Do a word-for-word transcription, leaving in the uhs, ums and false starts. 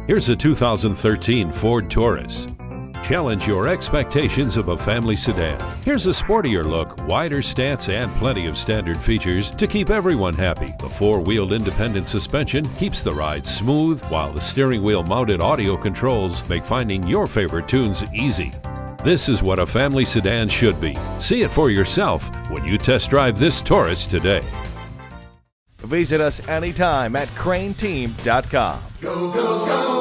Here's a two thousand thirteen Ford Taurus. Challenge your expectations of a family sedan. Here's a sportier look, wider stance, and plenty of standard features to keep everyone happy. The four-wheeled independent suspension keeps the ride smooth, while the steering wheel mounted audio controls make finding your favorite tunes easy. This is what a family sedan should be. See it for yourself when you test drive this Taurus today. Visit us anytime at crain team dot com. Go, go, go!